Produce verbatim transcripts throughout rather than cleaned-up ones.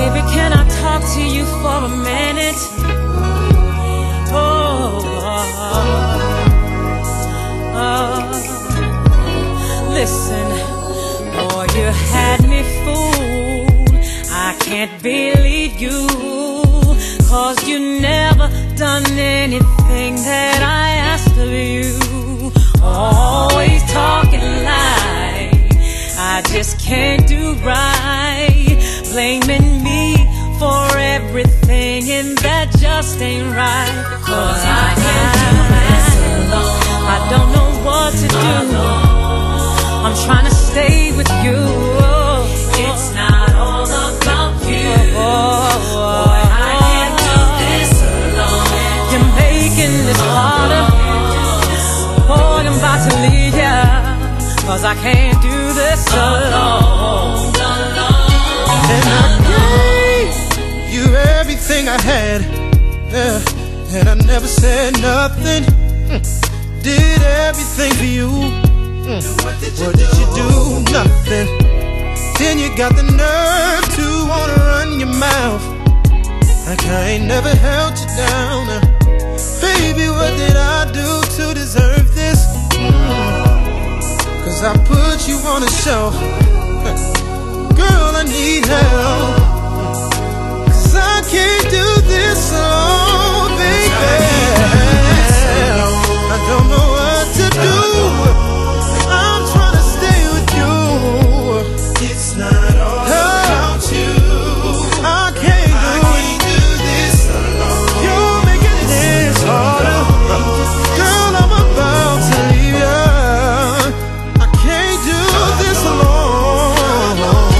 Baby, can I talk to you for a minute? Oh, oh, oh. Listen, boy, you had me fooled. I can't believe you, 'cause you never done anything that I asked of you. Always talking like I just can't do right, blaming me for everything, and that just ain't right. 'Cause I can't do this alone. I don't know what to do. I'm trying to stay with you. It's not all about you. Boy, I can't do this alone. You're making this harder. Boy, I'm about to leave ya, 'cause I can't do this alone. And I gave you everything I had, yeah, and I never said nothing. mm. Did everything for you. mm. What did you, what did you do? Nothing. Then you got the nerve to wanna run your mouth like I ain't never held you down. uh, Baby, what did I do to deserve this? mm. 'Cause I put you on a shelf. Girl, I need help, 'cause I can't do this alone, baby. I don't know what to do. I'm trying to stay with you. It's not all about you. I can't do, I can't do this alone. You're making this harder. Girl, I'm about to leave ya. I can't do this alone.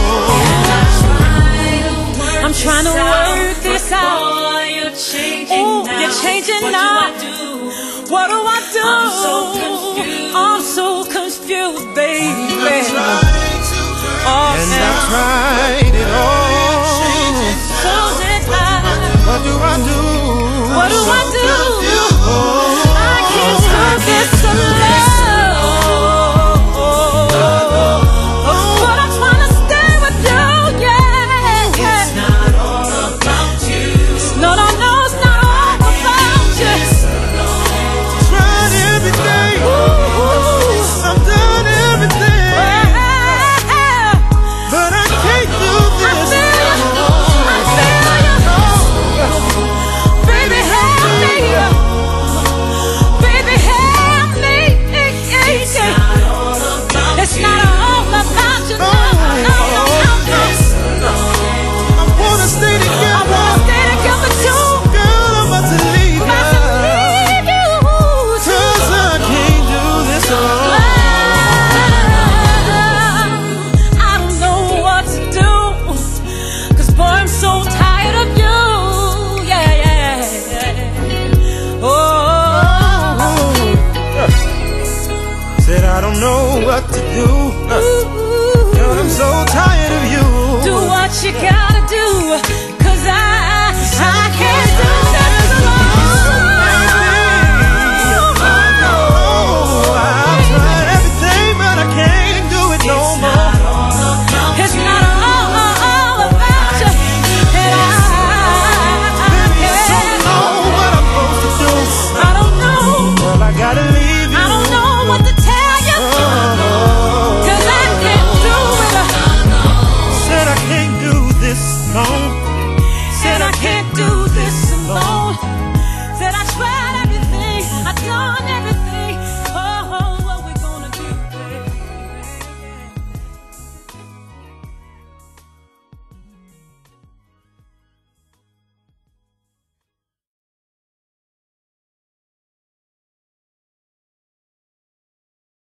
I'm trying to work this out. You're changing Ooh, now. You're changing what now. Do I do? What do I do? I'm so confused. I'm so confused, baby. I'm trying to oh, and I tried it all. So did I. What do I do?